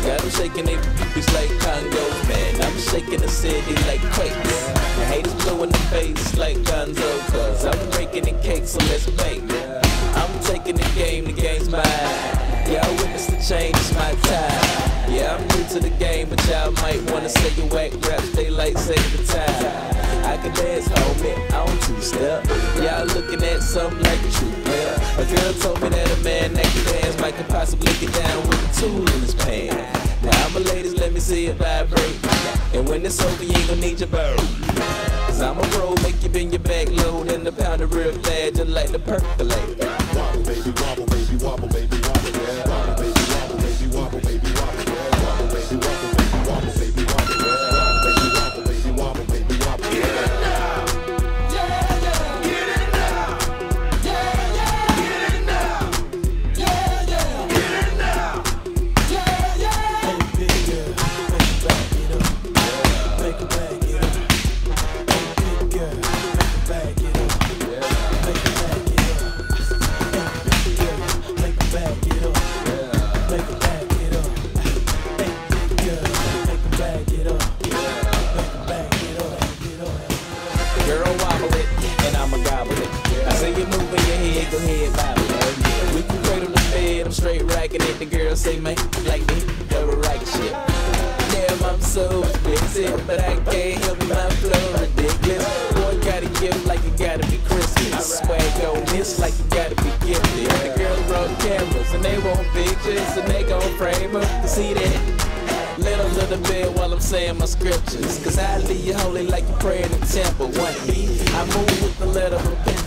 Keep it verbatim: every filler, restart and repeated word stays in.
Got them shaking their boobies like Congos, man. I'm shaking the city like quakes. The haters blow in the face like Gonzo, cause I'm breaking the cake, so let's bake. I'm taking the game, the game's mine. Y'all witness the change, it's my time. Yeah, I'm new to the game, but y'all might wanna say you whack raps, they like save the time. I can dance, homie, I don't two-step. Y'all looking at something like a true player. A girl told me that a man that can dance might could possibly get down with a tool in his pants. Now I'm a ladies, let me see it vibrate. And when it's over, you ain't gon' need your bird. Cause I'm a pro, make you bend your back load and the pound of real bad just like the percolate. Wobble baby, wobble baby, wobble baby, wobble, yeah. Wobble baby, wobble baby, wobble baby, wobble, yeah. Wobble baby, wobble baby, wobble baby, wobble, yeah. Wobble baby, wobble baby, wobble baby, wobble, yeah. Go ahead, Bobby. We can cradle the bed, I'm straight racking it. The girls say, man, like me, double racket shit. Damn, I'm so expensive, but I can't help it, my flow ridiculous. Boy, gotta give like it gotta be Christmas. Swag on this like you gotta be gifted. The girls brought cameras and they want pictures and they gon' frame them to see that. Let a little bit while I'm saying my scriptures. Cause I leave you holy like you pray in the temple. One beat, I move with the letter of repentance.